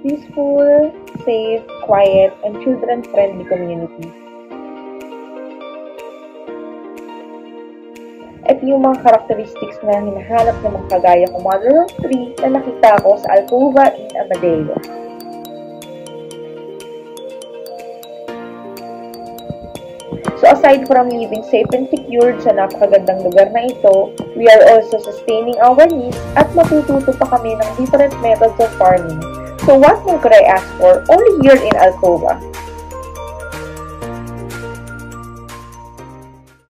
peaceful, safe, quiet, and children-friendly community. Ito yung mga characteristics na hinahanap ng mga kagaya ko mother of 3 na nakita ko sa ALCOVA in Avail. So aside from living safe and secured sa napakagandang lugar na ito, we are also sustaining our needs at matututo pa kami ng different methods of farming. So what more could I ask for only here in ALCOVA?